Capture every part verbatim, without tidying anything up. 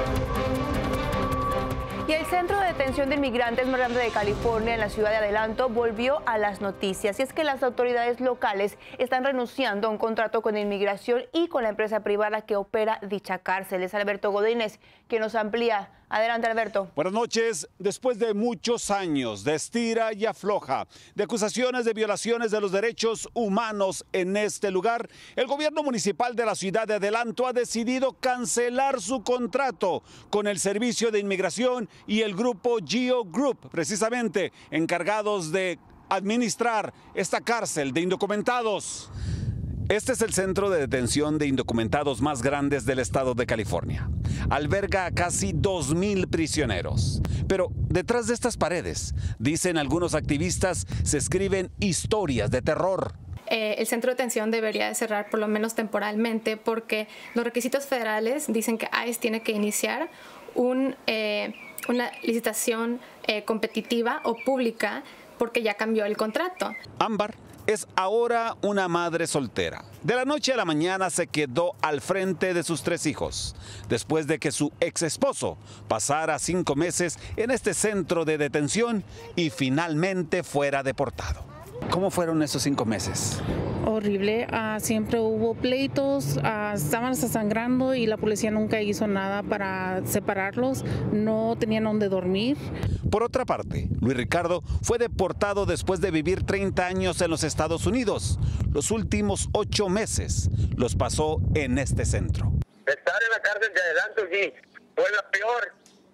Y el centro de detención de inmigrantes más grande de California, en la ciudad de Adelanto, volvió a las noticias. Y es que las autoridades locales están renunciando a un contrato con inmigración y con la empresa privada que opera dicha cárcel. Es Alberto Godínez quien nos amplía. Adelante, Alberto. Buenas noches. Después de muchos años de estira y afloja, de acusaciones de violaciones de los derechos humanos en este lugar, el gobierno municipal de la ciudad de Adelanto ha decidido cancelar su contrato con el Servicio de Inmigración y el grupo Geo Group, precisamente encargados de administrar esta cárcel de indocumentados. Este es el centro de detención de indocumentados más grandes del estado de California. Alberga a casi dos mil prisioneros. Pero detrás de estas paredes, dicen algunos activistas, se escriben historias de terror. Eh, el centro de detención debería de cerrar por lo menos temporalmente porque los requisitos federales dicen que ICE tiene que iniciar un, eh, una licitación eh, competitiva o pública porque ya cambió el contrato. Ámbar es ahora una madre soltera. De la noche a la mañana se quedó al frente de sus tres hijos, después de que su ex esposo pasara cinco meses en este centro de detención y finalmente fuera deportado. ¿Cómo fueron esos cinco meses? Horrible, uh, siempre hubo pleitos, uh, estaban hasta sangrando y la policía nunca hizo nada para separarlos, no tenían dónde dormir. Por otra parte, Luis Ricardo fue deportado después de vivir treinta años en los Estados Unidos. Los últimos ocho meses los pasó en este centro. Estar en la cárcel de Adelanto, sí, fue la peor,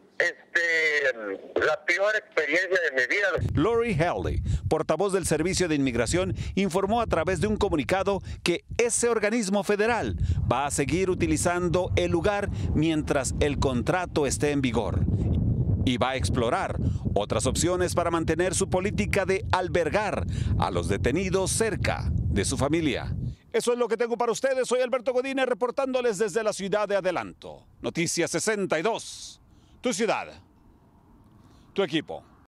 este, la peor experiencia de mi vida. Lori Haley, portavoz del Servicio de Inmigración, informó a través de un comunicado que ese organismo federal va a seguir utilizando el lugar mientras el contrato esté en vigor y va a explorar otras opciones para mantener su política de albergar a los detenidos cerca de su familia. Eso es lo que tengo para ustedes. Soy Alberto Godínez reportándoles desde la ciudad de Adelanto. Noticias sesenta y dos. Tu ciudad, tu equipo.